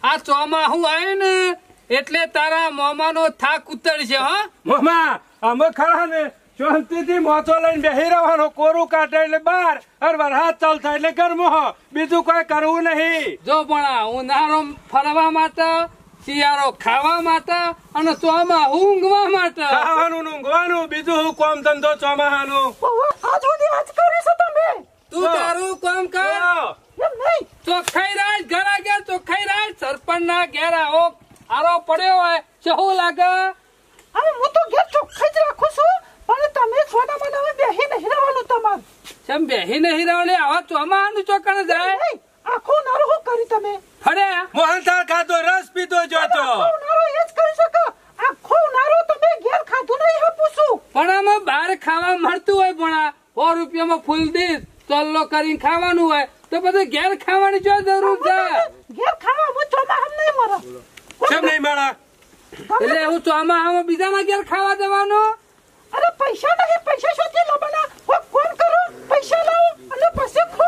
આ ચોમાહું આવે ને એટલે તારા મોમાનો થાક ઉતરશે. હા મોમા અમે ખરા ને શાંતિથી મોચો લઈને બેહી રહેવાનો, કોરું કાઢે એટલે બહાર અને વરસાદ ચાલતા એટલે ઘરમાં, બીજું કોઈ કરવું નહીં. જો પણ ઉનાળો ફરવા માટે, શિયાળો ખાવા માટે અને ચોમાહું ઊંઘવા માટે. ખાવાનું ઊંઘવાનું, બીજું હું કોમ ધંધો ચોમાહાનું. તું તારું કામ કર. ચોખ્ખાઈ રાખ, ઘર આગળ ચોખ્ખાઈ રાખ. સરપંચ ના ઘેર આરો પડ્યો હોય શું લાગે? હું તો ઘેર ચોખ્ખાઈ જ રાખું છું, પણ તમે સોના મને બેહી નહીં રહેવાનું. તમારે કેમ બેહી નહીં રહેવાની? આવા ચોમાહાનું ચોકણ જાય. આખું નારું શું કર્યું તમે? ફરે મોહનથાળ ખાધો, રસ પીધો જોતો. આખું નારું એ જ કરી શકો. આખું નારું તમે ઘેર ખાધું નહીં આપું છું. પણ આમાં બહાર ખાવા મળતું હોય, પણ 100 રૂપિયામાં ફૂલ ડીશ ચલ્લો કરીને ખાવાનું હોય તો બધું ઘેર ખાવાની જો જરૂર છે? ઘેર ખાવા હું ચોમાહામ નહીં મરો. કેમ નહીં મારા? એટલે હું ચોમાહામાં બીજાના ઘેર ખાવા જવાનું? અરે પૈસા નહીં, પૈસા શોધી લો. બના કોણ કરો, પૈસા લાવો અને પછી ખો.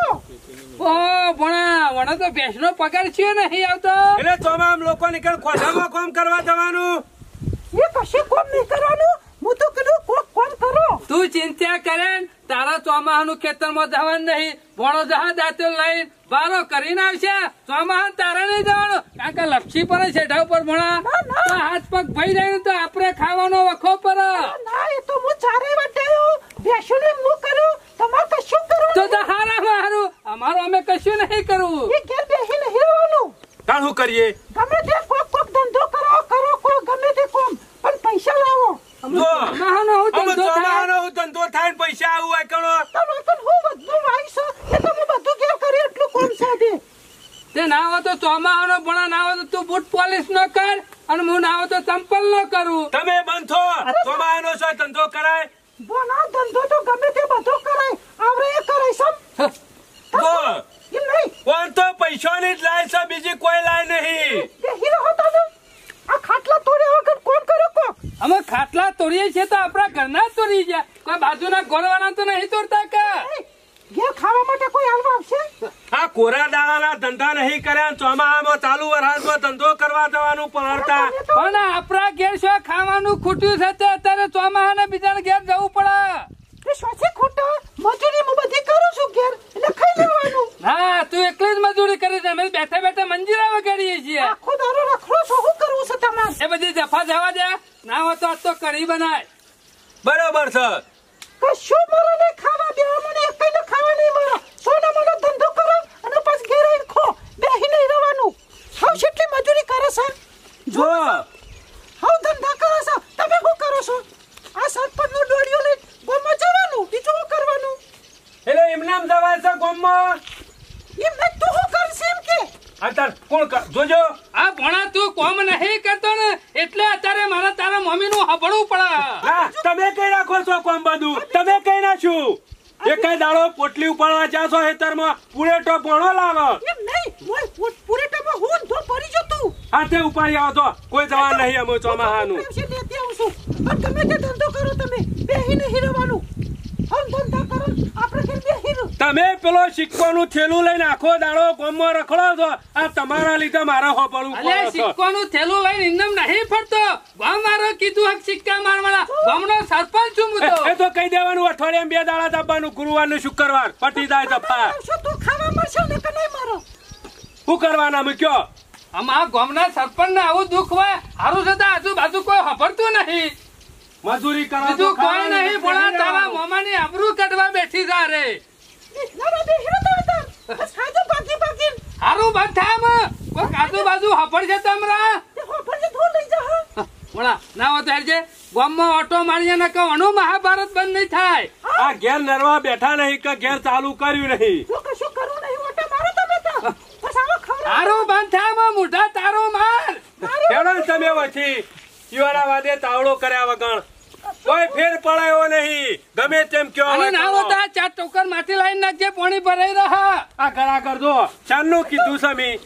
ઓ ભણા તો ભેંસનો પગાર છે નહીં આવતો. એટલે ચોમામ લોકો નીકળ ખોટામાં કામ કરવા જવાનું. એ કશું કોમ નહીં કરવાનું. હું તો કીધું કોમ કરો. તું ચિંતા કરે, તારા ચોમાહાનું ખેતરમાં જવાનું નહીં. ભણો જહા દાંતો લઈને વારો કરીને આવશે. ચોમાહાન તારે નહીં જવાનું, કારણ કે લપસી પડે છેડા ઉપર ભણા તો હાથ પગ ભઈ જાય તો આપણે ખાવાનો વખો પર. ના એ તો હું ચારે વાટ્યો બેસુને હું કરું, તમારે કશું કરવું તો હારામાં હારું, અમારું અમે કશું નહીં કરવું. એ ઘેર બેસી નહીં રહેવાનું. તાણ શું કરીએ? ગમે તે કોક ધંધો કરો ગમે તે કોમ, પણ પૈસા લાવો. ચોમાહાનો હું ધંધો થાય? ચોમાહાનો ધંધો થાય ને પૈસા આવું હોય કણો. તમે તો હું બધું વાઈશો એ તો હું બધું ઘેર કરી એટલું કોમ સાધે. તે ના હોય તો ચોમાહાનો ભણા, ના હોય તો તું બૂટ પોલિશ ન કર અને હું ના હોય તો ચંપલ ન કરું. તમે બંધ થો. ચોમાહાનો શું ધંધો કરાય? બોના ધંધો તો ગમે તે બધો કરાય, આવરે એ કરાય સમ. તો એમ નહીં, કોણ તો પૈસાની જ લાય છે, બીજી કોઈ લાય નહીં. બેહી રહો તમે. આ ખાટલા તોડ્યા વગર કોણ કરો કોક? અમે ખાટલા તોડીએ છીએ તો આપણા ઘરના જ તોડી ગયા, કોઈ બાજુના ગોળવાના તો નહીં તોડતા કે? ઘેર ખાવા માટે કોઈ આવવા આવશે? આ કોરા દાણાના ધંધા નહીં કર્યા, ચોમાહામાં ચાલુ વરસાદમાં ધંધો કરવા જવાનું પડતા. પણ આપણા ઘેર શું ખાવાનું ખૂટ્યું છે તે અત્યારે ચોમાહાને બીજાને ઘેર જવું પડે. શોથી ખોટા મજૂરી હું બધી કરું છું ઘેર, એટલે ખાઈ લેવાનું. હા, તું એકલી જ મજૂરી કરી છે, અમે બેઠા બેઠા મંજીરા વગાડીએ છીએ. આખો દારો રખડો છો, શું કરવું છે તમારે? એ બધી જફા જવા દે, ના હોય તો આજ તો કઢી બનાય. બરોબર છે. કશું મારે નહીં ખાવા દેવા, મને એકઈ ને ખાવા નહીં મળે. સોના મને ધંધો કરો અને પછી ઘેર આવીને ખો, બેહી નહીં રહેવાનું. હાવ કેટલી મજૂરી કરે છે? જો હાવ ધંધા કરે છે, તમે શું કરો છો? આ સરપંચનું ડોડિયો લઈ ગામમાં જવાનું, બીજું શું કરવાનું? એટલે એમનામ જવાય છે ગામમાં. એમ નહીં તું શું કરશે એમ કે? અત્યારે કોણ જોજો. આ ભણા તું કોમ નહીં કરતો ને એટલે અત્યારે મારા તારા મમ્મી નું હબળવું પડે. હા, તમે કઈ રાખો છો કોમ બધું? તમે કઈ નાખ્યું? એકઈ દાડો પોટલી ઉપાડવા જાશો ખેતરમાં, પૂરેટો ભણો લાવો. એમ નહીં, પૂરેટામાં હું ધો પડી જતું. હાથે ઉપાડી આવો તો કોઈ જવા નહીં અમે ચોમાહાનું. લેતી આવું છું, પણ ગમે તે ધંધો કરો તમે, બેહી નહીં રહેવાનું. હમ ધંધા કરો, આપણે ઘેર બેહી રહો. તમે પેલો સિક્કોનું થેલું લઈને આખો દાડો ગામમાં રખડો છો, આ તમારા લીધે મારે હોપડવું અલે પડે છે. સિક્કોનું થેલું લઈને ઇન્દમ નહીં ફરતો. ગામ મારો કીધું હક સિક્કા મારવાના, ગામનો સરપંચ છું હું તો. એ તો કહી દેવાનું અઠવાડિયામાં 2 દાડા દાબવાનું, ગુરુવાર ને શુક્રવાર પટી જાય જફા. શું તું ખાવા મળશે ને કે નહીં મારો? શું કરવાના મૂક્યો? આમાં ગામના સરપંચ ને આવું દુઃખ હોય, હારું છતાં આજુબાજુ કોઈ ખબરતું નહીં. મજૂરી કરો બીજું કોઈ નહીં, પણ તારા મોમાની આબરૂ કાઢવા બેઠી જા રે. ના બેહી રહો તમે તાર. બસ ખાજો બાકી. હારું બંધ થાય આમાં. કોઈ આજુબાજુ હફડ છે તમરા. તે હોફર જે ધો લઈ જા. મોડા ના હોય તો હેરજે ગામમાં ઓટો મારીએ ને કહેવાનું મહાભારત બંધ નહીં થાય. આ ઘેર નરવા બેઠા નહીં કે ઘેર ચાલુ કર્યું નહીં. જો કશું કરવું નહીં, ઓટા મારો તમે તો. બસ આવો ખવડાવો. હારું બંધ થાય આમાં, મોઢા તારો માર. કેવડા તમે વથી યુવાના વાદે તાવડો કર્યા વગર કોઈ ફેર પડાયો નહીં. ગમે તેમ કયો અને ના હોય તો આ 4 ટોકર માટી લાઈન નાખજે, પાણી ભરાઈ રહા. આ ઘણા કરજો ચાંદનું કીધું સમી.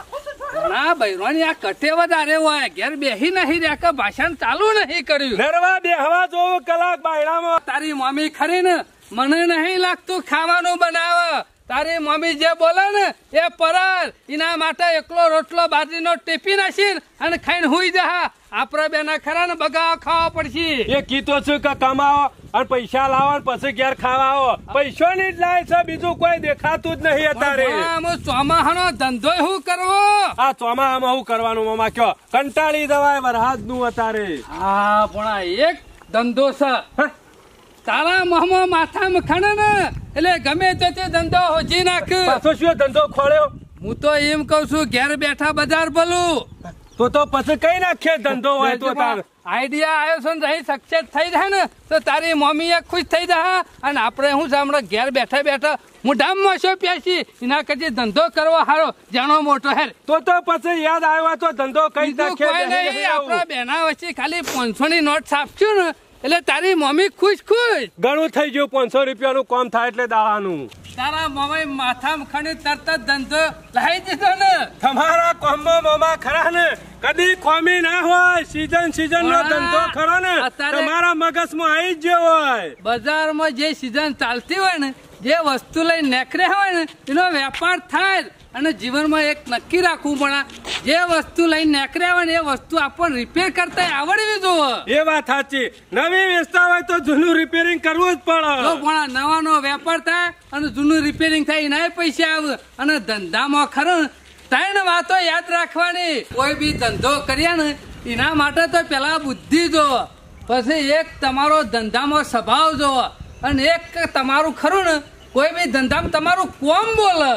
ના બૈરોની આ કટે વધારે હોય, ઘેર બેહી નહીં રહ્યા કે ભાષણ ચાલુ નહીં કર્યું. નરવા બેહવા જોવું કલાક બાયડામાં. તારી મમ્મી ખરી ને મને નહીં લાગતું ખાવાનું બનાવે. તારી મમ્મી જે બોલે ને એ પરર એના માટે એકલો રોટલો બાજરીનો ટીપી નાખી અને ખાઈને હુઈ જા. આપડે બેના ખરા ને બગા ખાવા પડશે. એ કીધો છું કે કમાવો અને પૈસા લાવો ને પછી ઘેર ખાવા આવો. પૈસો ની જ લાય છે, બીજું કોઈ દેખાતું જ નહીં અત્યારે. ચોમાહાનો ધંધો શું કરવો? આ ચોમાહામાં શું કરવાનું મામા કયો? કંટાળી જવાય વરસાદ નું અત્યારે. હા પણ એક ધંધો છે તારા મોહમાં માથામાં ખણે ને એટલે ગમે તે ધંધો હોજી નાખ. પાછો શું ધંધો ખોલ્યો? હું તો એમ કઉ છું ઘેર બેઠા બજાર બોલું તો પછી કઈ નાખીએ ધંધો હોય તો તાર. આઈડિયા આવ્યો છે ને રહી સક્સેસ થઈ જાય ને તો તારી મમ્મી ખુશ થઈ જાય અને આપણે હું સાંભળે ઘેર બેઠા બેઠા મોઢામાં શું પ્યાસી એના કરતી ધંધો કરવો હારો જાણો મોટો હેર. તો પછી યાદ આવ્યો તો ધંધો કઈ નાખીએ. આપણા બેના વચ્ચે ખાલી 500 ની નોટ છાપશું ને એટલે તારી મમ્મી ખુશ ખુશ. ઘણું થઈ ગયું. 500 રૂપિયાનું કામ થાય એટલે દાવાનું. તારા મમ્મી માથામાં ખણી તરત જ ધંધો લાવી દીધો ને. તમારા કોમમાં મામા ખરા ને કદી કોમી ના હોય. સીઝન નો ધંધો ખરો ને તમારા મગજમાં આવી જ હોય. બજારમાં જે સીઝન ચાલતી હોય ને જે વસ્તુ લઈને નેકરે હોય ને એનો વેપાર થાય અને જીવનમાં એક નક્કી રાખવું પણ જે વસ્તુ લઈને નેકર્યા હોય ને એ વસ્તુ આપણને રિપેર કરતા આવડવી જોઈએ. એ વાત સાચી. નવી વેચતા હોય તો જૂનું રિપેરિંગ કરવું જ પડે. પણ નવાનો વેપાર થાય અને જૂનું રિપેરિંગ થાય એના પૈસા આવે. અને ધંધામાં ખરું 3 વાતો યાદ રાખવાની. કોઈ બી ધંધો કર્યા ને એના માટે તો પેલા બુદ્ધિ જોવો, પછી એક તમારો ધંધામાં સ્વભાવ જોવો અને એક તમારું ખરું ને કોઈ બી ધંધામાં તમારું કોમ બોલે.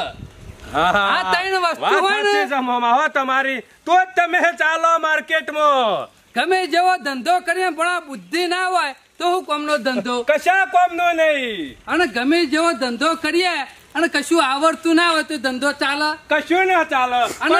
આ 3 વસ્તુ હોય ને તમારી તો જ તમે ચાલો માર્કેટમાં. ગમે જેવો ધંધો કરીએ પણ આ બુદ્ધિ ના હોય તો હું કોમનો ધંધો કશા કોમનો નહીં. અને ગમે જેવો ધંધો કરીએ અને કશું આવડતું ના હોય તો ધંધો ચાલે? કશું ના ચાલે.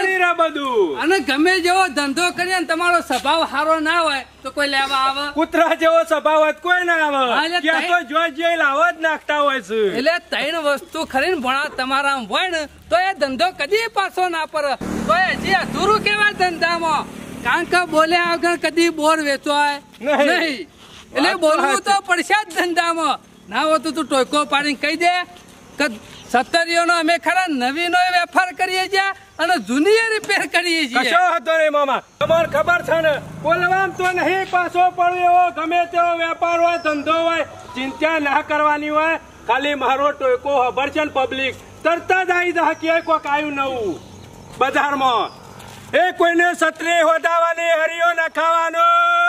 બધું. અને ગમે જેવો ધંધો કરીએ ને તમારો સ્વભાવ સારો ના હોય તો કોઈ લેવા આવે? કૂતરા જેવો સ્વભાવ હોય કોઈ ના આવે. ત્યાં તો જોઈ લાવો જ નાખતા હોય છે. એટલે 3 વસ્તુ ખરીને ભણા તમારા હોય ને તો એ ધંધો કદી પાછો ના પડે. તો હજી અધૂરું કેવા ધંધામાં? કારણ કે બોલ્યા વગર કદી બોર વેચવાય નહીં. એટલે બોલવું તો પડશે જ ધંધામાં. ના હોય તો તું ટોયકો પાડીને કહી દે કે 70 નો અમે ખરા નવીનો વેપાર કરીએ છીએ અને જૂની રિપેર કરીએ છીએ. કશો હતો નહીં મામા. તમારે ખબર છે ને બોલવામ તો નહીં પાછો પડ્યો. એવો ગમે તેવો વેપાર હોય ધંધો હોય ચિંતા ના કરવાની હોય. ખાલી મારો ટોયકો ખબર છે ને પબ્લિક તરત જ આવી જાય કે કોઈક આવ્યું નવું બજારમાં. એ કોઈને છત્રી હોદાવાની હરિયો નખાવાનો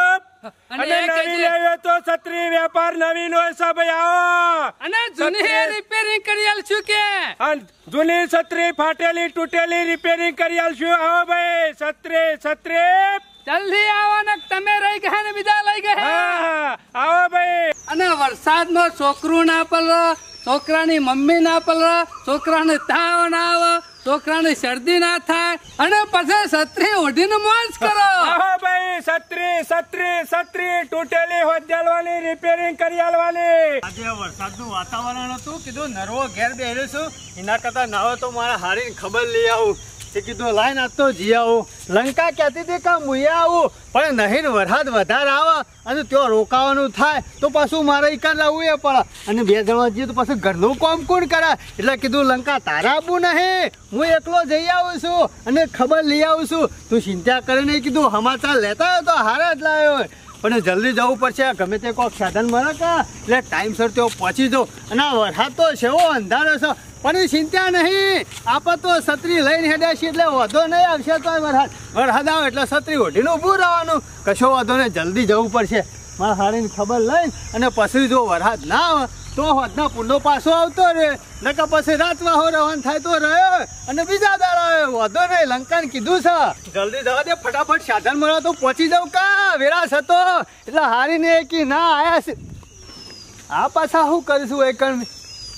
અને નવી લેવી તો છત્રી વેપાર નવી નો સબ આવો અને જૂની રિપેરિંગ કરી આલશું કે જૂની છત્રી ફાટેલી તૂટેલી રિપેરિંગ કરી આલશું. આવો ભાઈ છત્રી જલ્દી આવો ને તમે રહી ગયા ને બીજા લઈ ગયા. આવો ભાઈ. અને વરસાદમાં છોકરું ના પલરે, છોકરાની મમ્મી ના પલરે, છોકરાને તાવ ના આવે, છોકરાને શરદી ના થાય અને પછી છત્રી ઓઢીને મોજ કરો. છત્રી તૂટેલી હોદલવાની રિપેરિંગ કરી આલવાની. આજે વરસાદનું વાતાવરણ હતું, કીધું નરવો ઘેર બેહ્યો છું એના કરતા નાવે તો મારા હારી ખબર લઈ આવું. તે કીધું લાઈન આજ તો જી આવું. લંકા કહેતી હતી કે મુયા આવું પણ નહીં વરસાદ વધારે આવે અને ત્યાં રોકાવાનું થાય તો પાછું મારે ઇકાન લાવવું એ પડે અને 2 જણા જઈએ તો પાછું ઘરનું કામ કોણ કરે. એટલે કીધું લંકા તારા આવું નહીં, હું એકલો જઈ આવું છું અને ખબર લઈ આવું છું. તું ચિંતા કરે નહીં. કીધું સમાચાર લેતા હોય તો હારા જ લાવ્યો પણ જલ્દી જવું પડશે. ગમે તે કોઈક સાધન મળે કે એટલે ટાઈમસર તેઓ પહોંચી જાઉં. અને આ વરસાદ તો છે એવો અંધારો છે પણ ચિંતા નહીં. આપણે તો છત્રી લઈને હેડ્યા છીએ એટલે વધો નહીં આવશે. તો વરસાદ આવે એટલે છત્રી ઓઢીને ઊભું રહેવાનું. કશો વધો નહીં, જલ્દી જવું પડશે. મારા હારીને ખબર લઈને અને પછી જો વરસાદ ના આવે તો વધના પૂંડો પાછો આવતો રહે. નકર પછી રાતમાં હો રવાન થાય તો રહ્યો અને બીજા દાડા વધો નહીં. લંકાને કીધું છે જલ્દી જવા દે, ફટાફટ સાધન મળે તો પહોંચી જાઉં. કા વેરાસ હતો એટલે હારીને કી ના આયા છે. આ પાછા શું કરીશું એકણ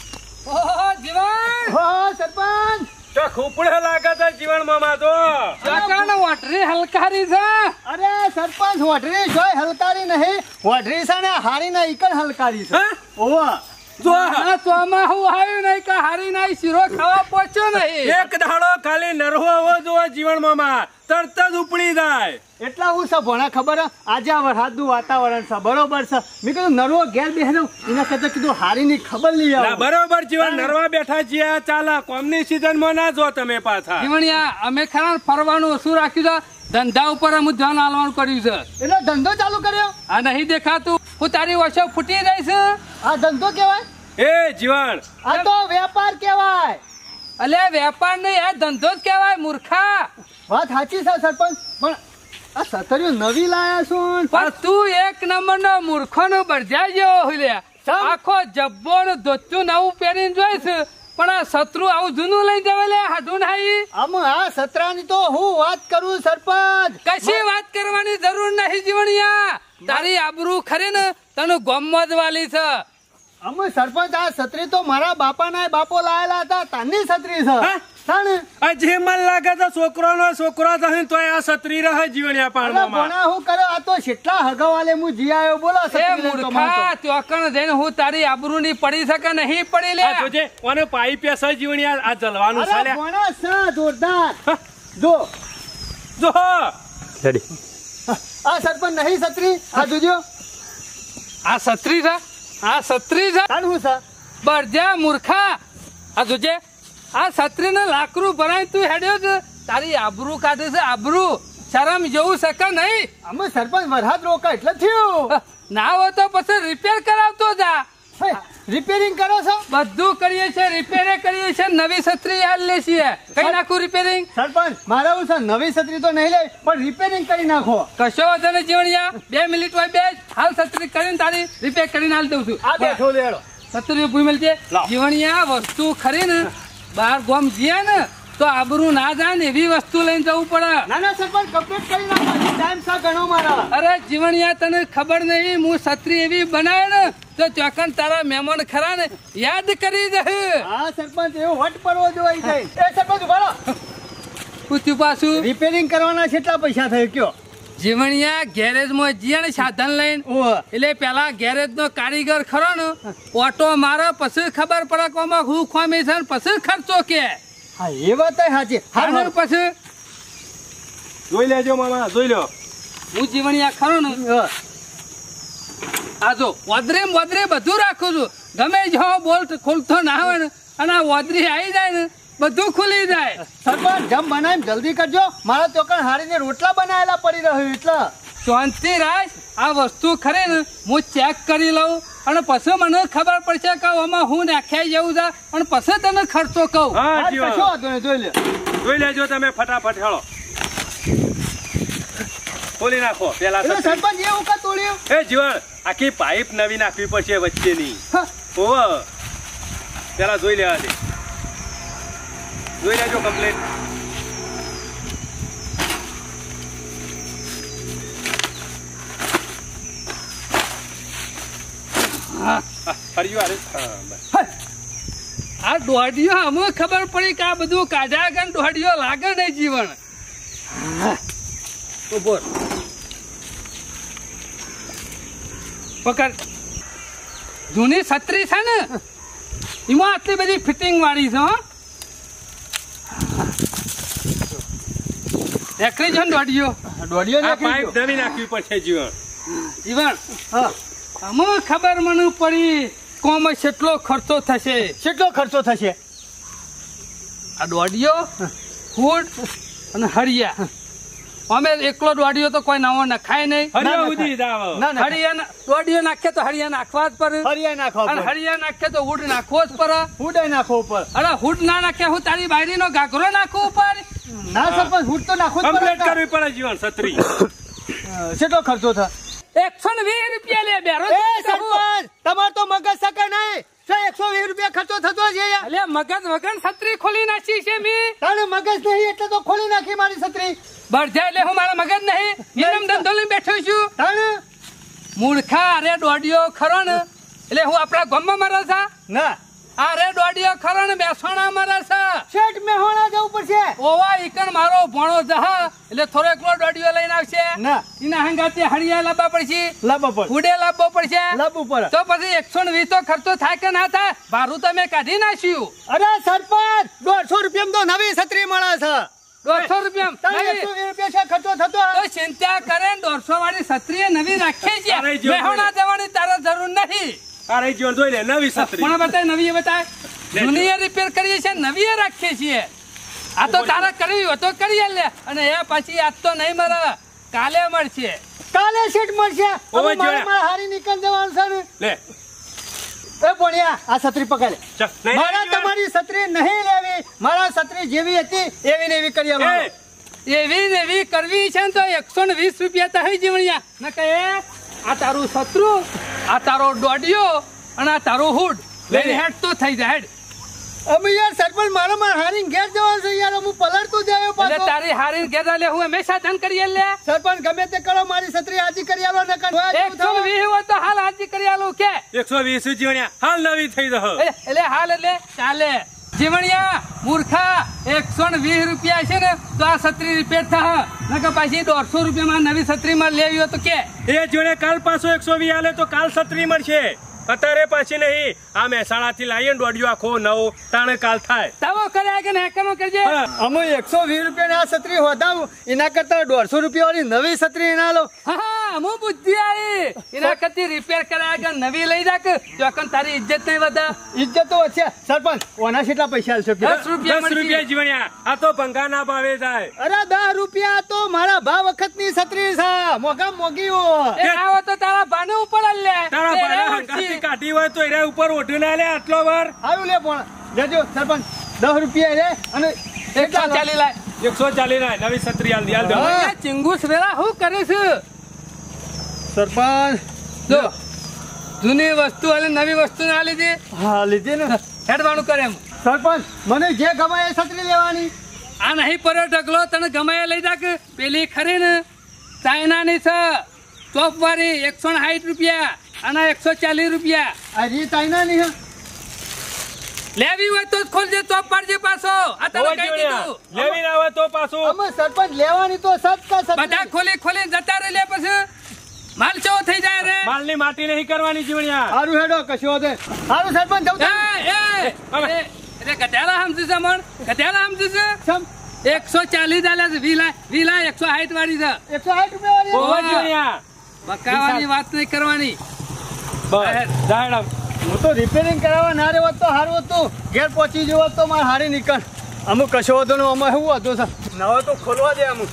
જીવન સરપંચ તો ખૂપડે લાગે છે જીવન મામા. તો વટરી હલકારી છે. અરે સરપંચ વટરી જોઈ હલકારી નહીં, વટરી છે ને હારી ના ઈકણ હલકારી છે. ઓવા જો ચોમાહું આવ્યું નહીં કે હારી નાઈ શીરો ખાવા પહોંચ્યો નહીં. એક દાડો ખાલી નરવો આવો જોવો જીવનમાં માં તરત જ ઉપડી જાય. એટલા હું છે ભણા ખબર હે? આજે આ વરસાદનું વાતાવરણ છે બરોબર છે. મેં કીધું નરવો ઘેર બેહનો એના કરતા કીધું હારીની ખબર લઈ ના, આવો. બરોબર જીવન નરવા બેઠા છીએ ચાલા કોમની સીઝન માં ના જો તમે પાછા. જીવણિયા અમે ખરા ફરવાનું ઓછું રાખ્યું છે, ધંધા ઉપર અમે ધ્યાન આલવાનું કર્યું છે. એટલે ધંધો ચાલુ કર્યો? આ નહીં દેખાતું હું તારી ઓછો ફૂટી રહીશ. આ ધંધો કેવાય? એ જીવન આ તો વેપાર કેવાય. અલે વેપાર નહીં, આ ધંધો જ કહેવાય મૂર્ખા. વાત સાચી છે સરપંચ, પણ આ સતરીઓ નવી લાયા છું. પણ તું એક નંબર નો મૂર્ખો નો બરજાઈ જેવો હોય. ચમ? આખો જબ્બો ને ધોતું નવું પહેરીને જોઈશ, પણ આ શત્રુ આવું જૂનું લઈ જવે લે હાડું નાઈ. આમ આ સતરાની તો હું વાત કરું સરપંચ. કશી વાત કરવાની જરૂર નહીં જીવણિયા. તારી આબરૂ ખરી ને તને ગોમમાં જ વાલી છે. અમે સરપંચ આ છત્રી તો મારા બાપાના બાપો લાયેલા હતા તાની છત્રી છે. હા? તાને આ જે મન લાગે તો છોકરો થઈને તોય આ સત્રી રહે જીવણિયા અલા પાણમાં. ભણા હું કર્યો આ તો કેટલા હગાવાલે હું જી આવ્યો બોલો એ છત્રી લઈને તો મૂર્ખા મારતો. ત્યોકણ જઈને હું તારી આબરૂ ની પડી શકે નહીં પડી લે. આ જોજે ઓને પાઈ પેસે જીવણિયા આ જલવાનું અરે ચાલ્યા. ભણા છે જોરદાર. જો જો આ સરપંચ નહીં છત્રી આ જોજો. આ છત્રી છે, આ છત્રી છે. તાન હું છે બરજા મૂર્ખા. આ જોજે આ છત્રી ને લાકડું ભરાય તું હેડ્યો છે. તારી આબરૂ કાઢે છે આબરૂ. શરમ જેવું શકે નહીં. અમે સરપંચ વરસાદ રોકા એટલે થયું. ના હોય તો પછી રિપેર કરાવતો જા. હે, રિપેરિંગ કરો છો બધું કરીએ છીએ, રિપેરે કરીએ છીએ, નવી છત્રી હાલ લે છીએ. કઈ નાખું રિપેરિંગ? સરપંચ મારા હું છે નવી છત્રી તો નહીં લે પણ રિપેરિંગ કરી નાખો. કશો વાંધો નહીં જીવણિયા. 2 મિનિટ હોય બે હાલ છત્રી કરીને તારી રિપેર કરીને હાલ દઉં છું. આ બેઠો લેડો. છત્રી ભૂમેલ છે જીવણિયા. વસ્તુ ખરી ને બહાર ગોમ જીએ ને તો આબરૂ ના જાય ને એવી વસ્તુ લઈને જવું પડે. ના ના સરપંચ કમ્પ્લીટ કરી નાખો. ટાઈમ સા ગણો મારા. અરે જીવણિયા તને ખબર નહીં હું છત્રી એવી બનાવે ને તો ચોકન તારા મહેમાન ખરા ને યાદ કરી દે. હા સરપંચ એવું વટ પડવો જોઈ જાય. એ સરપંચ ઉભા રહો. પૂછ્યું પાછું રિપેરિંગ કરવાના કેટલા પૈસા થયો કયો? જીવણિયા ગેરેજ માં જીએ ને સાધન લઈને ઓહ એટલે પેલા ગેરેજ નો કારીગર ખરો ને ઓટો મારે પછી ખબર પડે કે આમાં હું ખોમી છે ને પછી ખર્ચો કે હા એ વાત સાચી. હારું પછી જોઈ લેજો મામા જોઈ લો. હું જીવણિયા ખરો ને આ જો વદરે બધું રાખું છું. ગમે જો બોલ્ટ ખોલતો ના હોય ને અને આ વદરી આવી જાય ને બધું ખુલી જાય. સરપંચ જમ બનાવી જલ્દી કરજો. મારા ચોકણ હારીને રોટલા બનાવેલા પડી રહ્યો એટલે શાંતિ રાખ. આ વસ્તુ ખરી ને હું ચેક કરી લઉં અને પછી મને ખબર પડશે કે આમાં હું નાખ્યા જેવું છે અને પછી તને ખર્ચો કહું. હા આજ જીવન કશો વાંધો નહીં, જોઈ લે. જોઈ લેજો તમે ફટાફટ હેળો. ખોલી નાખો પેલા એટલે સત્રી. સરપંચ એવું કા તોડ્યું? એ જીવન આખી પાઇપ નવી નાખવી પડશે વચ્ચેની. હા, ઓવ પેલા જોઈ લેવા દે. જોઈ લેજો કમ્પ્લીટ. ફર્યું અરે આ દોઢિયો અમે ખબર પડી કે આ બધું કાઢ્યા કે દોઢિયો લાગે નહીં જીવન. તો બોલ પકડ. જૂની છત્રી છે ને એમાં આટલી બધી ફિટિંગ વાળી છે. એકલી છે ને દોઢિયો. દોડ્યો આ નાખી પાઇપ ગયો. નવી નાખવી પડશે જીવન. જીવન હા, અમે ખબર મને પડી કોમ કેટલો ખર્ચો થશે. કેટલો ખર્ચો થશે? આ દોઢિયો ફૂડ અને હરિયા અમે એકલો દોઢિયો તો કોઈ નવો નખાય નહીં. હરિયો ના, ઉધી જાવ. ના ના હરિયા દોઢિયો નાખે તો હરિયા નાખવા જ પડે હરિયા નાખો અને હરિયા નાખે તો હુડ નાખવો જ પડે. હુડાઈ નાખો ઉપર. અરે હુડ ના નાખે હું તારી બાયરી નો ઘાઘરો નાખું ઉપર. ના સરપંચ હુડ તો નાખો જ કમ્પ્લીટ પડે. કરવી પડે જીવન છત્રી. કેટલો ખર્ચો થાય? 120 રૂપિયા લે બેરો. એ સરપંચ તમાર તો મગજ સકે નહીં. 120 રૂપિયા ખર્ચો થતો છે યાર. અલે મગજ વગર છત્રી ખોલી નાખી છે મી. તારે મગજ નહીં એટલે તો ખોલી નાખી મારી છત્રી. બળજા એટલે હું મારા મગજ નહીં એમ ધંધો લઈને બેઠો છું. તાણે મૂર્ખા અરે દોઢિયો ખરો ને એટલે હું આપણા ગામમાં મરે છે. ના અરે દોડીઓ ખરો ને બેસોણા મરે છે શેઠ મેહોણા જવું પડશે. ઓવા ઈકન મારો ભણો જહા એટલે થોડો એકલો દોડીઓ લઈને આવશે ના એના હંગાતે હળિયા લાવવા પડશે લાવવા પડે. ઉડે લાવવો પડશે લાવવું પડે. તો પછી 120 તો ખર્ચો થાય કે ના થાય ભારું તમે કાઢી નાખ્યું અરે સરપંચ 150 રૂપિયામાં તો નવી છત્રી મળે છે. 150 રૂપિયા તારે 120 રૂપિયા છે ખર્ચો થતો. તો ચિંતા કરે 150 વાળી છત્રી નવી રાખી છે અરે જો મેહોણા જવાની તારે જરૂર નહીં અરે જીવન જોઈ લે નવી છત્રી પણ બતાય નવી બતાય જૂની રિપેર કરીએ છીએ નવી રાખીએ છીએ આ તો તારે કરવી હોય તો કરીએ લે અને એ પછી આજ તો નહીં મળે કાલે મળશે કાલે શેઠ મળશે. ઓવે હવે મારે જોયા. મારા હારી નીકળ જવાનું છે ને. લે એ ભણ્યા આ છત્રી પકડે. ચાલ, નહીં મારા લેવી. તમારી છત્રી નહીં લેવી. મારા છત્રી જેવી હતી એવી ને એવી કરી આલવાનો. એ, એવી ને એવી કરવી છે ને તો 120 રૂપિયા તો થઈ જીવણિયા ન કહે આ તારું શત્રુ આ તારો દોડિયો અને આ તારો હુડ લઈને હેડ તો થઈ જાય હેડ અમે યાર સરપંચ મારા હારી ઘેર જવાનું છે યાર. હું પલટતું જ આવ્યો એટલે પાછો. તારી હારી ઘેર લે હું હંમેશા ધન કરીએ લે સરપંચ ગમે તે કરો મારી છત્રી હાજી કરી આલો ને 120 હોય તો હાલ હાજી કરી આલું કે 120 જીવણ્યા હાલ નવી થઈ જશે. એટલે હાલ એટલે ચાલે જીવણિયા મૂર્ખા 120 રૂપિયા છે ને તો આ છત્રી રિપેર થા નકર પાછી 150 રૂપિયામાં નવી છત્રીમાં લેવી હોય તો કે એ જોડે કાલ પાછો 120 આલે તો કાલ છત્રી મળશે અત્યારે પાછી નહીં આ મહેસાણા થી લાવીએ ને દોડ્યો આખો નવો તાણે કાલ થાય તાવો કર્યા કે હેકનો કરજે અમે 120 રૂપિયા આ છત્રી હોદાવું એના કરતા 150 રૂપિયા વાળી નવી છત્રી એના લો. હા હું બુદ્ધિ આવી એના કરતી રિપેર કરાયા કે નવી લઈ જા કે ચોકન તારી ઇજ્જત નહીં વધા ઇજ્જત તો છે સરપંચ. ઓના કેટલા પૈસા આલશો? 10 રૂપિયા 10 રૂપિયા જીવણ્યા આ તો ભંગા ના ભાવે જાય. અરે 10 રૂપિયા તો મારા ભા વખતની છત્રી છે. મોગા મોગી હોય. એ આવો તો તારા ભાને ઉપર લે તારા ભાડા હંગાથી કાઢી હોય તો એના ઉપર ઓઢી ના લે આટલો વાર. સારું લે પણ લેજો સરપંચ 10 રૂપિયા રે અને 140 લાય 140 ના નવી છત્રી હાલ દે આ ચિંગુસ વેરા હું કરે છે સરપંચ જો જૂની વસ્તુ અને નવી વસ્તુ ના લીધી હા લીધી ને હેડવાનું કરે એમ સરપંચ મને જે ગમે એ છત્રી લેવાની. આ નહીં પડ્યો ઢગલો તને ગમે એ લઈ જા કે પેલી ખરી ને ચાઇનાની છે ચોપ વાળી 160 રૂપિયા અને 140 રૂપિયા આ રીત આઈના ની હે. લેવી હોય તો જ ખોલજે ચોપ પાડજે પાછો આ તને કહી દીધું લેવી ના હોય તો પાછું અમે સરપંચ લેવાની તો સત કા બધા છત્રી. ખોલી ખોલી જતા રહે લે પછી માલ ચેવો થઈ જાય રે માલની માટી નહીં કરવાની જીવણ્યા. સારું હેડો કશો દે. સારું સરપંચ જવું એ એટલે ગધેડા સમજુ છે મણ ગધેડા સમજુ છે સમ 140 આલ્યા છે વીલા 160 વાળી છે 160 રૂપિયા વાળી. ઓવા જીવણ્યા. બકાવાની વાત નહીં કરવાની બસ જાહેર હું તો રિપેરિંગ કરાવવા ના રે હોત તો સારું હતું. ઘેર પહોંચી જવો તો મારે હારી નીકળ. અમુક કશો હતો ને અમે શું હતું છે નવો તો ખોલવા દે અમુક.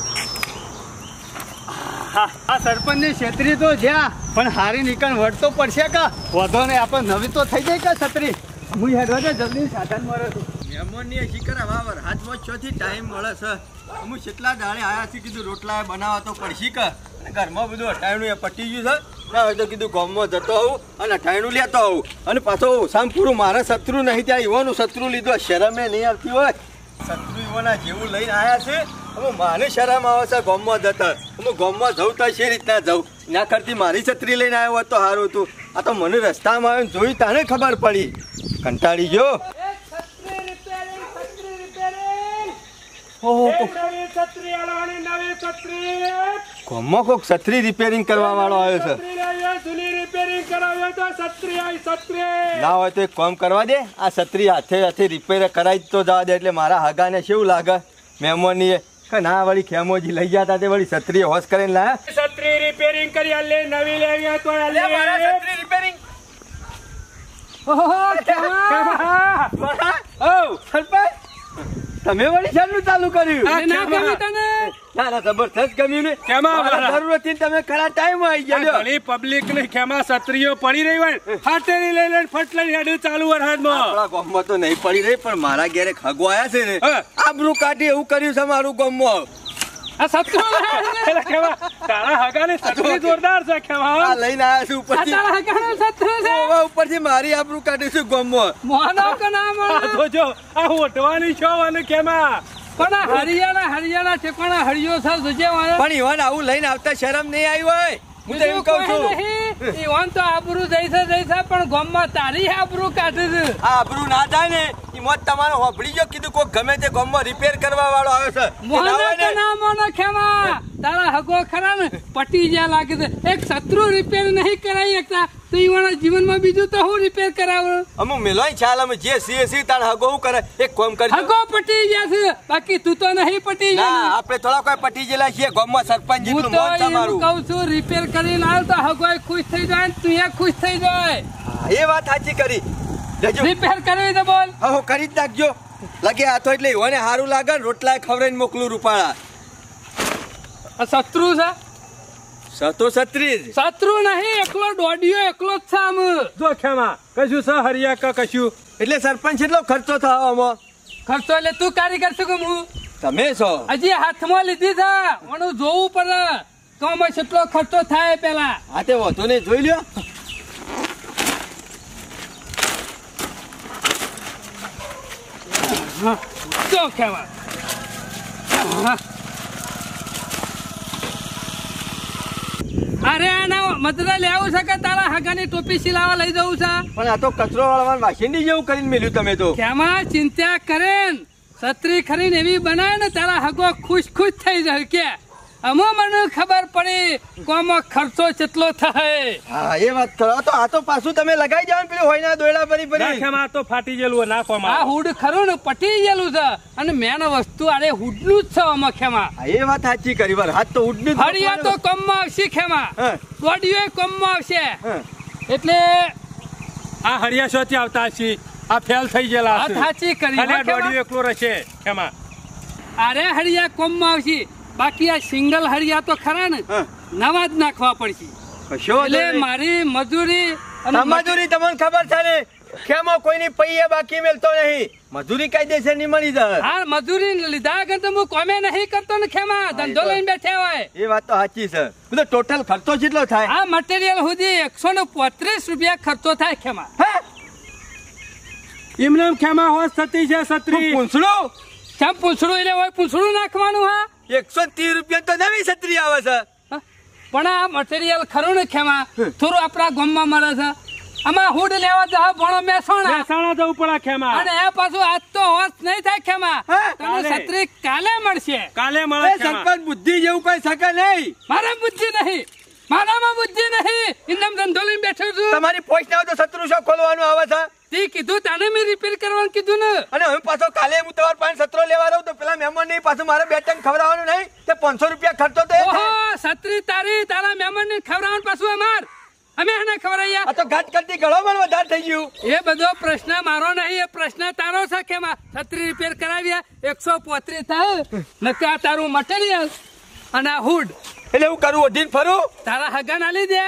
આ સરપંચની છત્રી તો જ્યાં પણ હારી નીકળ વટ તો પડશે કા વધો ને આપણે નવી તો થઈ જાય કા છત્રી. હું હેડવા દે જલ્દી સાધન મળે છું. મહેમાનની શિકર વાવર હાથમાં છથી ટાઈમ મળે છે. અમુક કેટલા દાડે આયા છે કીધું રોટલા બનાવવા તો પડશે કે અને ઘરમાં બધું અઠાણું એ પટી ગયું છે ના હોય તો કીધું ગામમાં જતો આવું અને અઠાણું લેતો આવું અને પાછો સામપુરું મારા શત્રુ નહીં ત્યાં ઈવાનું શત્રુ લીધો શરમે નહીં આવતી હોય શત્રુ ઈવાના જેવું લઈને આવ્યા છે હવે મારે શરમ આવે છે ગામમાં જતા હું ગામમાં જવું તો છે રીતના જવું ના કરતી મારી છત્રી લઈને આવ્યો હોત તો સારું હતું આ તો મને રસ્તામાં આવીને જોઈ તાને ખબર પડી કંટાળી ગયો નવી છત્રી આલવાની નવી છત્રી ગામમાં કોઈક છત્રી રિપેરિંગ કરવા વાળો આવ્યો છે છત્રી લાવીએ, જૂની રિપેરિંગ કરાવીએ તો છત્રી આવી છત્રી. ના હોય તો એક કામ કરવા દે આ છત્રી હાથે રિપેર કરાવી તો જવા દે એટલે મારા હાગાને કેવું લાગે મહેમાનની કે ના વળી ખેમોજી લઈ ગયા તા તે વળી છત્રી હોશ કરીને લાયા છત્રી રિપેરિંગ કરી આલે નવી લેવી હોય તો આલે. રિપેરિંગ ઓહો કેવા સરપંચ તમે વળી શાનું ચાલુ કર્યું એ ના ગમી તને ના ના જબરદસ્ત ગમ્યું ને કેમાં મારા જરૂર હતી ને તમે ખરા ટાઈમ આવી ગયા ઘણી પબ્લિક ને ખેમા છત્રીઓ પડી રહી હોય હાથેરી લઈ લઈને ફટ લઈને હેડ્યું ચાલુ વરસાદમાં. આપણા ગામમાં તો નહીં પડી રહી પણ મારા ઘેરે ખગો આયા છે ને હા. આબરૂ કાઢી એવું કર્યું છે મારું ગામમાં આ સત્રો એટલે ખેમા તારા હગાની છત્રી જોરદાર છે ખેમા. આ લઈને આયા છે ઉપરથી તારા હગાનો સત્રો છે ઓવા ઉપરથી મારી આબરૂ કાઢી છે ગામમાં મોનો કે ના આ મોનો તો જો આ ઓટવાની છો અને ખેમા પણ આ હરિયાણા ઠેકાણા હરિયો સર જોજે વાળા પણ ઈવન આવું લઈને આવતા શરમ નહીં આવી હોય હું તો એમ કહું છું ઈવન તો આબરૂ જઈશે પણ ગામમાં તારી આબરૂ કાઢે છે. આ આબરૂ ના થાય ને ઈ મોત તમારો હોભળી ગયો કીધું કોઈ ગમે તે ગામમાં રિપેર કરવા વાળો આવ્યો છે. મોહને તો ના મોનો ખેમા તારા હગો ખરા ને પટી જ્યાં લાગે છે. એક શત્રુ રિપેર નહીં કરાવી શકતા તો ઈવાના જીવનમાં બીજું તો હું રિપેર કરાવું. અમુક મેલોય ચાલ અમે જે સી તાણ હગો હું કરે એક કામ કરજો. હગો પટી ગયા છે બાકી તું તો નહીં પટી ના ગયા. આપણે થોડા કોઈ પટી ગયેલા છીએ ગામમાં સરપંચ હું જેટલું તો મોત એમ તમારું. કહું છું રિપેર કરીને આવ તો હગોય ખુશ થઈ જાય ને તું ખુશ થઈ જાય. હા, એ વાત સાચી કરી લેજો. રિપેર કરવી તો બોલ. હા કરી જ નાખજો. લગે હાથો એટલે એને સારું લાગે ને રોટલા ખવડાવીને મોકલું રૂપાળા. આ શત્રુ છે સતો સત્રી જ. શત્રુ નહીં એકલો દોડ્યો એકલો જ છે આમ. જો ખેમા કશું છે હરિયા કશું એટલે સરપંચ એટલો ખર્ચો થયો આમાં. ખર્ચો એટલે તું કારીગર છું કે હું તમે છો હજી હાથમાં લીધી છે મને જોવું પડે તો આમાં કેટલો ખર્ચો થાય પેલા. હા તે વાંધો નહીં જોઈ લ્યો. જો ખેમા અરે આના મદરા લેવું છે કે તારા હગાની ટોપી સિલાવા લઈ જવું છે. પણ આ તો કચરો વાળવાનું વાસિંદી જેવું કરીને મેલ્યું તમે તો. ખેમા ચિંતા કરે છત્રી ખરીને એવી બનાવે ને તારા હગો ખુશ થઈ જાય કે અમો મને ખબર પડી કોમાં ખર્ચો કેટલો થાય. હા એ વાત કરો તો આ તો પાછું તમે લગાઈ જાવ ને પેલું હોયના દોયડા ભરી ના ભરી. ખેમા તો ફાટી ગયેલું ના આ કોમાં. હુડ ખરું ને પટી ગયેલું છે અને મેન વસ્તુ આરે હુડનું જ છે આમાં ખેમા. હા એ વાત સાચી કરી વાર હાથ તો ઉડનું જ હરિયા તો કમમાં આવશે ખેમા હા. દોડીઓ કમમાં આવશે હા. એટલે આ હરિયા શોથી આવતા છીએ આ ફેલ થઈ ગયેલા હાથ સાચી કરી ખાલી હો આ ખેમા. દોડ્યું એકલો રહેશે ખેમા. અરે હરિયા કમમાં આવશે બાકી આ સિંગલ હરિયા તો ખરા ને હા. નવા જ નાખવા પડશે. કશો વાંધો એટલે નહીં. મારી મજૂરી અને મજૂરી તમને ખબર છે ને ખેમો કોઈની પૈયે બાકી મેલતો નહીં. મજૂરી કાયદેસર ની મળી જાય. હા મજૂરી લીધા આગળ તો હું કોમે નહીં કરતો ને ખેમા ધંધો લઈને બેઠા હોય. એ વાત તો સાચી છે. બધો ટોટલ ખર્ચો કેટલો થાય? આ મટીરિયલ સુધી 135 રૂપિયા ખર્ચો થાય ખેમા. હે એમને એમ ખેમા હોશ થતી છે છત્રી. પૂંછડું કેમ પૂંછડું એટલે હોય પૂંછડું નાખવાનું હા 130 રૂપિયા તો નવી છત્રી આવે છે. પણ આ મટીરિયલ ખરું ને ખેમા થોડું આપણા ગામમાં મળે છે. આમાં હુડ લેવા જવા ભણો મહેસાણા મહેસાણા જવું પડે ખેમા. અને એ પાછું આજ તો હોશ નહીં થાય ખેમા. હે? તને કાલે. છત્રી કાલે મળશે. કાલે એ મળે ખેમા. સરપંચ બુદ્ધિ જેવું કઈ શકે નહીં. મારા બુદ્ધિ નહીં મારામાં બુદ્ધિ નહીં ઇન્દમ ધંધો લઈને બેઠો છું. તમારી પોસ્ટ ના હોય તો શત્રુ શો ખોલવાનું આવે છે. તે કીધું તને મેં રિપેર કરવાનું કીધું ને. અને હવે પાછો કાલે હું તમારા પાસે સત્રો લેવા રહું તો પેલા મહેમાન નહીં પાછું મારે 2 ટન ખવડાવવાનું નહીં. તે 500 રૂપિયા ખર્ચો તો એ ઓહો થાય. છત્રી તારી તારા મહેમાન ને ખવડાવવાનું પાછું અમાર અમે એને ખવડાવ્યા. આ તો ઘાટ કરતી ઘણો પણ વધારે થઈ ગયું. એ બધો પ્રશ્ન મારો નહીં એ પ્રશ્ન તારો છે કે છત્રી રિપેર કરાવ્યા 135 થાય નકા તારું મટીરિયલ અને આ હુડ એટલે હું કરું ઓઢીને ફરું? તારા હગા ના લીધે.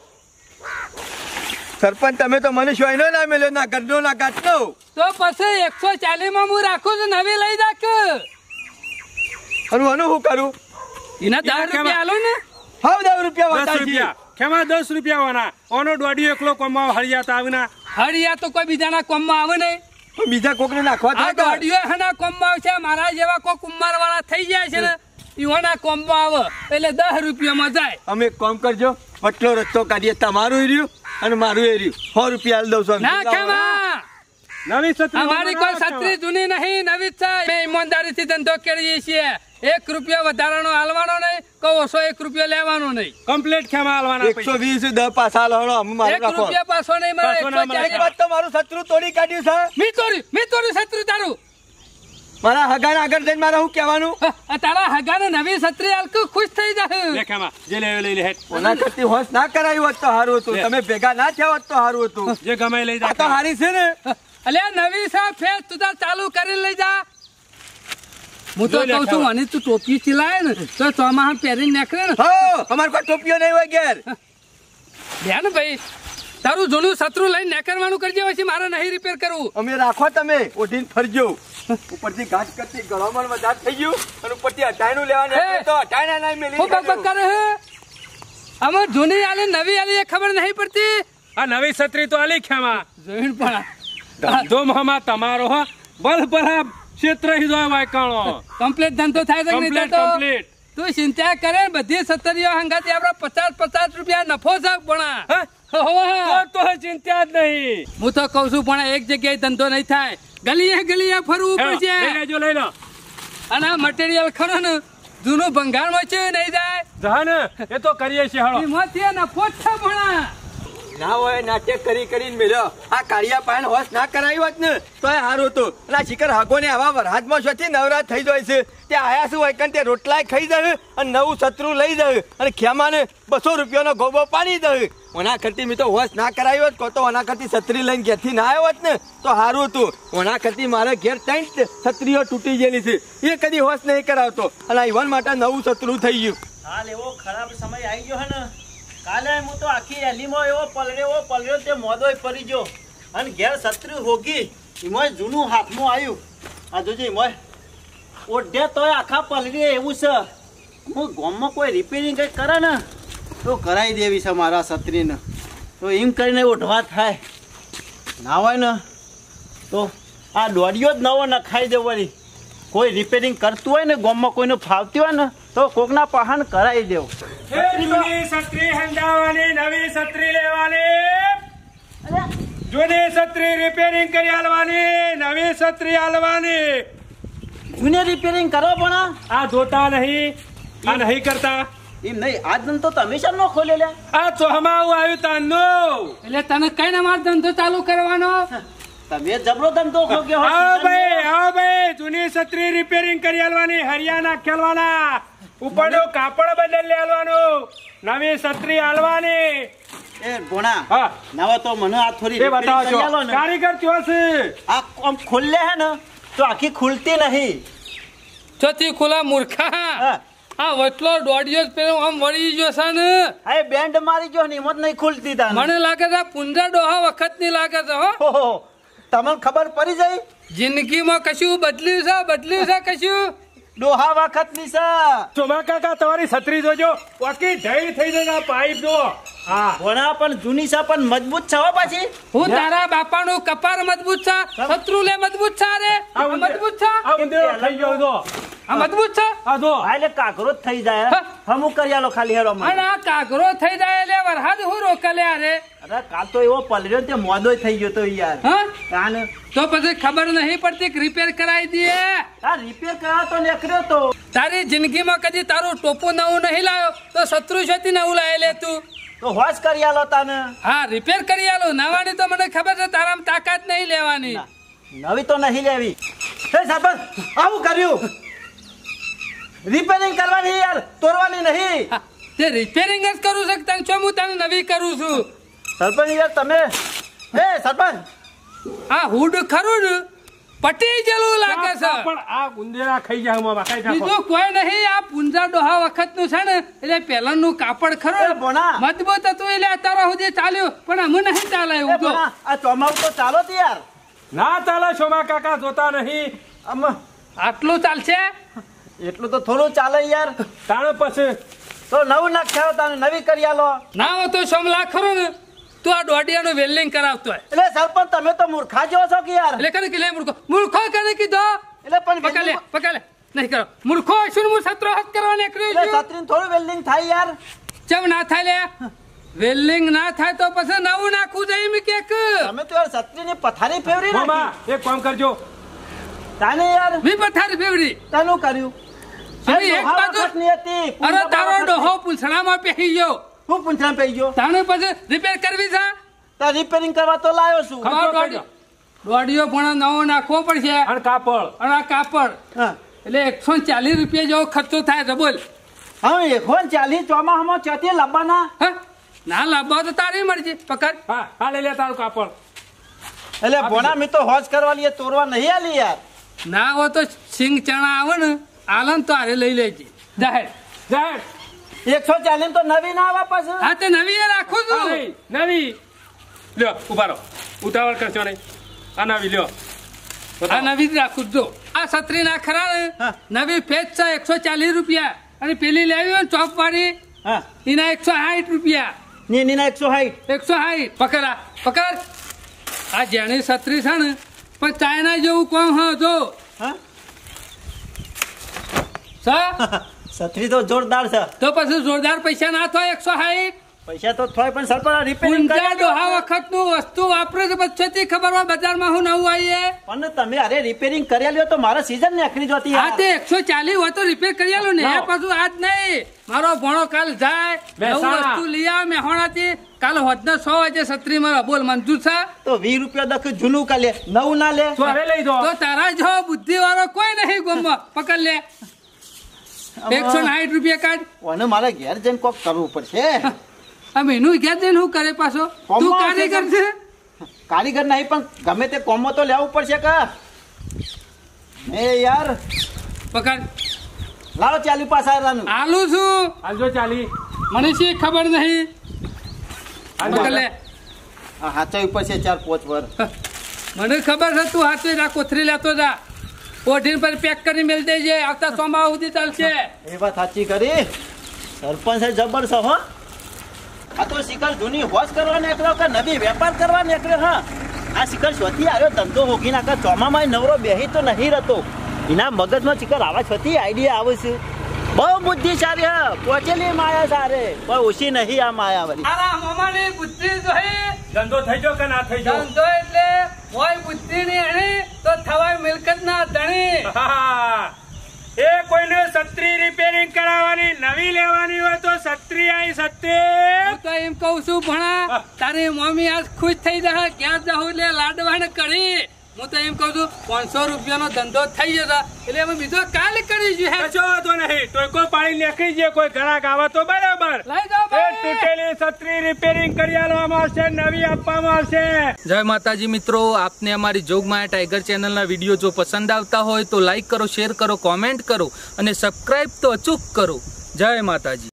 સરપંચ તમે તો મને શોયનો ના મેલ્યો ના ઘરનો ના કાચનો. તો પછી 140 માં હું રાખું છું નવી લઈ જાક. અને આનું હું કરું? એના 10 રૂપિયા આલો ને. હાવ 10 રૂપિયા 10 વધારે રૂપિયા ખેમા 10 રૂપિયા વાના. ઓનો દોડ્યો એકલો કોમાં હરિયા તો આવના. હરિયા તો કોઈ બીજાના કોમમાં આવે નહીં. બીજા કોકને નાખવા આ થાય. દોડીઓ હના કોમમાં આવશે મારા જેવા કોઈ કુંભાર વાળા થઈ જાય છે ને ઈવાના કોમમાં આવે એટલે 10 રૂપિયામાં જાય. અમે એક કામ કરજો પટલો રસ્તો કાઢીએ. તમારું એ રહ્યું અને મારું એ રહ્યું 100 રૂપિયા આલી દઉં છું. ના ખેમા નવી છત્રી અમારી કોઈ છત્રી જૂની નહીં નવી જ છે. અમે ઈમાનદારીથી ધંધો કરીએ છીએ. 1 રૂપિયા વધારાનો હાલવાનો નહીં કહો 101 રૂપિયા લેવાનો નહીં. કમ્પ્લીટ ખેમા આલવાના પૈસા. 120 10 પાછા લાવણો અમે મારે 1 રાખો. રૂપિયા પાછો નહીં મળે. પાછો ના મળે. 140. એક વાત તો મારું શત્રુ તોડી કાઢ્યું છે. મેં તોડી છત્રી તારું. મારા હગાને આગળ જઈને મારે શું કહેવાનું? આ તારા હગાને નવી છત્રી હાલકું ખુશ થઈ લે જાય. ખેમા જે લેવે લઈ લે હેઠ. ઓના કરતી હોશ ના કરાયું હોત તો સારું હતું. તમે ભેગા ના થયા હોત તો સારું હતું. જે ગમે લઈ આ તો જા. હારી છે ને. અલ્યા નવી સા ફેર તું તાર ચાલુ કરીને લઈ જા. હું તો જોઈ લે કહું છું ખાવા. અને તું ટોપી ચિલાય ને તો ચોમાસા પહેરીને નીકળે ને હો અમાર કોઈ ટોપીઓ નહીં હોય ઘેર. ધ્યાન ભાઈ તારું જૂનું શત્રુ લઈને નીકળવાનું કરજે પછી મારે નહીં રિપેર કરવું. અમે રાખો તમે ઓઢીને ફરજો. ઉપરથી ઘાટ કરતી ગળામાં વધારે થઈ ગયું અને ઉપરથી અટાયણું લેવાનું હે. તો અટાયણા નહીં મેલી હું બક કરે હે અમાર જૂની આલે નવી આલે એ ખબર નહીં પડતી. આ નવી છત્રી તો આલી ખેમા. જોઈન પણ ધંધો મામા તમારો હો બલ બરાબ ક્ષેત્ર હિદોય વાયકાણો. કમ્પ્લીટ ધંધો થાય છે કે નહીં કમ્પ્લીટ થતો? કમ્પ્લીટ. તું ચિંતા કરે બધી સત્તરીઓ હંગાથી આપડે 50 રૂપિયા નફો છે ભણા હા? તો ચિંતા જ નહીં. હું તો કઉ છું પણ એક જગ્યાએ ધંધો નહીં થાય ગલીએ ફરવું લઈ પડશે લેજો, લઈ લો. અને આ મટીરિયલ ખરો ને જૂનું ભંગાર માં છે નહીં જાય જા ને, એ તો કરીએ છીએ હાલો. એમાંથી નફો જ છે ભણા ના હોય નાટક કરીને મેલ્યો આ કાળિયા પાન હોશ ના કરાવી હોત ને તો સારું હતું. અને આ શિખર હાગો ને આવા વરહાદમાં શોથી નવરાત થઈ જાય છે ત્યાં આયા શું હોય કારણ તે રોટલા ખાઈ જાય અને નવું શત્રુ લઈ જાય અને ખેમાને 200 રૂપિયાનો ગોબો પાડી દે. ઓના કરતી મેં તો હોશ ના કરાવી હોત કો તો ઓના કરતી છત્રી લઈને ઘેરથી ના આવ્યો હોત ને તો સારું હતું. ઓના કરતી મારે ઘેર 3 છત્રીઓ તૂટી ગયેલી છે એ કદી હોશ નહીં કરાવતો અને ઈવન માટે નવું શત્રુ થઈ ગયું. હાલ એવો ખરાબ સમય આવી ગયો હે ને કાલે હું તો આખી રેલીમાં એવો પલળ્યો તે મોદોય પડી ગયો અને ઘેર છત્રી હોગી એમાં જૂનું હાથમાં આવ્યું. આ જોજે એમાં ઓઢે તોય આખા પલળીએ એવું છે. હું ગામમાં કોઈ રિપેરિંગ કંઈક કરે ને તો કરાવી દેવી છે મારા છત્રીને. તો એમ કરીને ઓઢવા થાય ના હોય ને તો આ દોડીઓ જ નવો નખાઈ દેવાની. કોઈ રિપેરિંગ કરતું હોય ને ગામમાં કોઈને ફાવતી હોય ને તો કોકના પહાણ કરાવી દેવું. જૂની છત્રી હંગાવાની, નવી છત્રી લેવાની, જૂની છત્રી રિપેરિંગ કરી આલવાની, નવી છત્રી આલવાની. જૂને રિપેરિંગ કરો પણ આ જોતા નહીં, આ નહીં કરતા. એમ નહીં આજ તો તમે શા ન ખોલેલા? આ ચોહમાવું આવ્યું તાનનું. એટલે તને કઈ ને મારો ધંધો ચાલુ કરવાનો તમે જબરો ધંધો ખોગ્યો આવો ભાઈ જૂની છત્રી રિપેરિંગ કરી આલવાની, હરિયાણા ખેલવાના, ઉપરનું કાપડ બદલી આલવાનું, નવી છત્રી આલવાની. એ ભોણા હા નવા તો મને આ થોડી એ બતાવો છો કારીગર કયો છે? આ આમ ખોલે હે ને તો આખી ખુલતી નહીં. ચોથી ખુલા મૂર્ખા હા આ વટલો દોડ્યો જ પેલો આમ વળી ગયો છે ને આ બેન્ડ મારી ગયો ને હિંમત નહીં ખુલતી તાન. મને લાગે છે પુંજા ડોહા વખત ની લાગે છે હો ઓહો, તમને ખબર પડી જાય જિંદગીમાં કશું બદલ્યું છે કશું ડોહા વખત ની છે. ચોમા કાકા તમારી છત્રી જોજો બાકી ઢળી થઈ જાય પાઇપ જો. હા ભોણા પણ જૂની છે પણ મજબૂત છે હો પાછી. હું તારા બાપાનું કપાર મજબૂત છે શત્રુલે મજબૂત છે રે આ મજબૂત છે આ ઉંદેરો થઈ ગયો જો. આ મજબૂત છે આ જો હા એટલે કાકરો જ થઈ જાય. હમું કરી આલો ખાલી હેરો મને. અને આ કાગરો થઈ જાય એટલે વરહાદ હું રોકલ્યા રે અરે કાલ તો એવો પલર્યો તે મોદોય થઈ ગયો તો યાર. હા કાન તો પછી ખબર નહીં પડતી કે રિપેર કરાવી દઈએ. આ રિપેર કરાવ તો નીકળ્યો તો તારી જિંદગીમાં કદી તારું ટોપું નવું નહીં લાવ્યો તો શત્રુ છેથી નવું લાવી લે તું. તો હોશ કરી આલો તાને. હા રિપેર કરી આલો નવાની તો મને ખબર છે તારામાં તાકાત નહીં લેવાની. નવી તો નહીં લેવી. હે સરપંચ આવું કર્યું રિપેરિંગ કરવાની યાર તોડવાની નહીં. હા, તે રિપેરિંગ જ કરું છું તને છો હું તને નવી કરું છું. સરપંચ યાર તમે હે સરપંચ આ હુડ ખરું ને પટી જેલું લાગે છે પણ આ ઉંદેરા ખાઈ જાય મામા ખાઈ જાય. બીજું કોઈ નહીં આ પુંજા ડોહા વખત નું છે ને એટલે પહેલાનું કાપડ એ ખરું ભોણા. મજબૂત હતું એટલે અત્યારે સુધી ચાલ્યું પણ અમે નહીં ચાલે એ એવું તો ભણા, આ ચોમાવું તો ચાલો જ યાર. ના ચાલે ચોમા કાકા જોતા નહીં. આમ આટલું ચાલશે એટલું તો થોડું ચાલે યાર. તાણ પછી તો નવું નાખ્યા તાને નવી કરી આલો. ના હોય તો સમલા ખરો ને તું આ દોડિયાનું વેલ્ડિંગ કરાવતો હોય એટલે સરપંચ તમે તો મૂર્ખા જેવો છો કે યાર. એટલે કરે કે લે મૂર્ખો કરે કીધો એટલે પણ પકડ લે નહીં કરો મૂર્ખો હશું હું સત્રો હક કરવા નીકળ્યો છું છત્રીને થોડું વેલ્ડિંગ થાય યાર. ચમ ના થાય લે વેલ્ડિંગ ના થાય તો પછી નવું નાખવું જોઈએ મેં કેક તમે તો યાર છત્રીની પથારી ફેવરી મામા નાખી. એક કામ કરજો તાને યાર વી પથારી ફેવડી તાનું કર્યું. હવે એક ડોહા બાજુ- વખતની હતી. અરે તારો ડોહો પૂંછડામાં પહેરી ગયો હું પૂંછડા પઈ ગયો. તાણે પછી રિપેર કરવી છે તાર રિપેરિંગ કરવા તો લાવ્યો છું. ખર્ચો દોડિયો પણ નવો નાખવો પડશે અને કાપડ અને આ કાપડ હા એટલે 140 રૂપિયા જેવો ખર્ચો થાય છે બોલ હવે 140 ચોમાહામાં ચોથી લાવવાના. હા ના લાવવા તો તારી મરજી પકડ હા હા લઈ લે તારું કાપડ. એટલે ભોણા મેં તો હોજ કરવા લઈએ તોડવા નહીં આલી યાર. ના હોય તો સિંગ ચણા આવે ને આલન તો આરે લઈ લેજે જાહેર જાહેર 140 તો નવી ના આવે પાછું. હા તે નવી એ રાખું આ છું નહીં, નવી લ્યો ઉભા રહો ઉતાવળ કરશો નહીં. આ નવી લ્યો આ નવી જ રાખું છું. જો આ છત્રી ના ખરા ને હા. નવી ફેચ છે 140 રૂપિયા અને પેલી લેવી હોય ચોપ વાળી હા એના 160 રૂપિયા નીના 160. 160 પકડ આ જેની છત્રી છે ને પણ ચાઇના જેવું કોમ હા જો હા સા છત્રી તો જોરદાર છે. તો પછી જોરદાર પૈસા ના થાય 160 પૈસા તો થોય પણ સરપંચ રિપેરિંગ ઊંઝા ડોહા વખત નું વસ્તુ વાપરે છે પછી ખબર હોય બજારમાં હું નવું આવીએ. પણ તમે અરે રિપેરિંગ કરી લ્યો તો મારા સીઝન નીકળી જતી. હા તે 140 હોય તો રિપેર કરી આલો ને પાછું આજ નહીં. મારો ભણો કાલ જાય નવું વસ્તુ લઈ આવે મેહોણાથી કાલ હોદને 100 વાગે છત્રી માં બોલ મંજૂર છે તો 20 રૂપિયા દખ જૂનું કા લે નવું ના લે તો હવે લઈ દો. તો તારા જો બુદ્ધિ વાળો કોઈ નહીં ગોમમાં પકડ લે 160 રૂપિયા કાઢ. અને મારે ઘેર જઈને કોક કરવું પડશે. અમે એનું ઘેર જઈને શું કરે પાછો તું કારીગર છે. કારીગર નહીં પણ ગમે તે કોમો તો લેવું પડશે કા એ યાર પકડ લાવો ચાલી પાછા આલુ છું હાલજો ચાલી. મને શી ખબર નહીં. પકડ લે હાચા ઉપર છે 4-5 વાર. મને ખબર છે તું હાથે જા કોથરી લેતો જા કોઠી પર પેક કરી મેલ દેજે આવતા સોમવાર સુધી ચાલશે. એ વાત સાચી કરી સરપંચ જબર છે હો. આ તો શિખર જૂની હોશ કરવા નીકળ્યો કે નવી વેપાર કરવા નીકળ્યો. હા આ શિખર શોથી આવ્યો ધંધો હોગી નાખે ચોમામાં નવરો બેહી તો નહીં રહેતો. એના મગજમાં શિખર આવા છથી આઈડિયા આવે છે. બહુ બુદ્ધિશાળી હા પહોંચેલી માયા સારે પણ ઓછી નહીં આ માયા વળી. તારા મામાની બુદ્ધિ જોઈ ધંધો થઈ ગયો કે ના થઈ ગયો? ધંધો એટલે હોય બુદ્ધિ ની એણી તો થવાય મિલકત ના ધણી. હા, એ કોઈને છત્રી રિપેરિંગ કરાવવાની નવી લેવાની હોય તો છત્રી આઈ છત્રી. હું તો એમ કઉ છું ભણા તારી મમ્મી આજ ખુશ થઈ જશે ક્યાં જવું એટલે લાડવાને કરી. હું તો એમ કઉ છું 500 રૂપિયાનો ધંધો થઈ જશે એટલે અમે બીજો કાલે કરીશું. કશો વાંધો નહીં. ટોયકો પાડી નીકળી જાય કોઈ ઘરાક આવે તો બરાબર. લઈ જાઓ એ ભાઈ. તૂટેલી છત્રી રિપેરિંગ કરી આલવામાં આવશે, નવી આપવામાં આવશે. જય માતાજી મિત્રો, આપને અમારી જોગમાયા ટાઈગર ચેનલના વિડીયો જો પસંદ આવતા હોય તો લાઈક કરો, શેર કરો, કોમેન્ટ કરો અને સબસ્ક્રાઇબ તો અચૂક કરો. જય માતાજી.